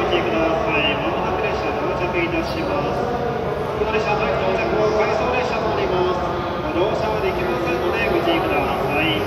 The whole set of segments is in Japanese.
注意ください。まもなく列車到着いたします。この列車、到着後、回送列車となります。ご乗車はできませんのでご注意ください。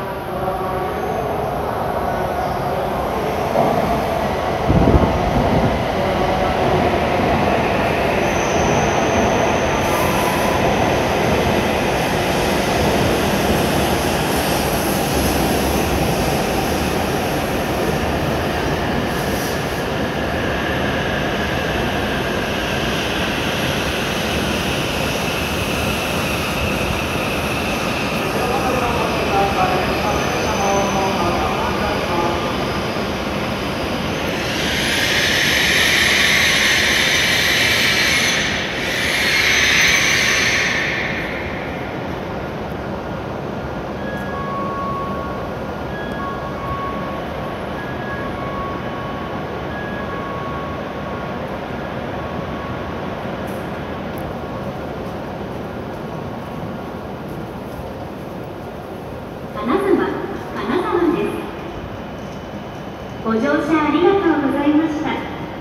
ご乗車ありがとうございました。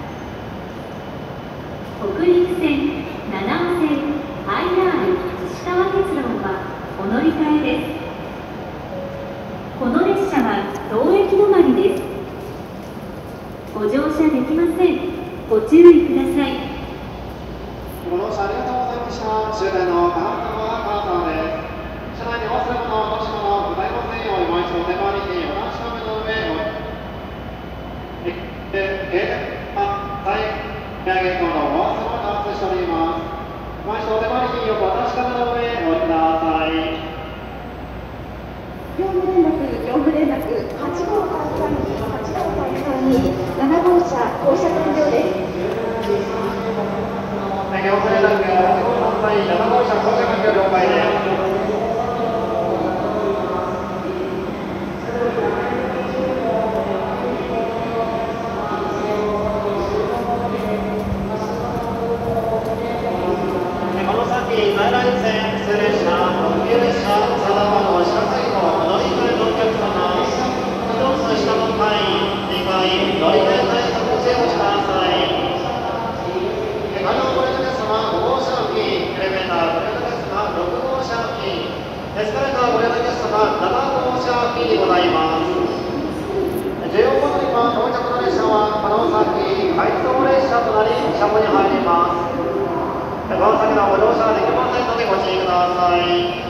北陸線、七尾線、IR 石川鉄道はお乗り換えです。この列車は当駅止まりです。ご乗車できません。ご注意ください。 ご乗車ありがとうございました。終点の金沢川です。車内にお忘れ物、落とし物ございませんよう、今一度お手回りにお出しの目の上をゲートのお忘れ物をお待ちしております。今一度お手回りによくお出し方の上お降りください。 業務連絡8号3に7号車降車完了です。 業務連絡8号3に7号車降車完了了解です。在来線、普通列車、特急列車、佐川の四角い方、乗り換えのお客様、1つ下の階、2階、乗り換え対策をチェックしてください。可能ご利用の皆様、5号車付近、エレベーターご利用の皆様、6号車付近、エスカレーターご利用の皆様、7号車付近にございます。14号乗り場到着の列車は、この先、回送列車となり、車庫に入ります。この先のご乗車はできませんのでご注意ください。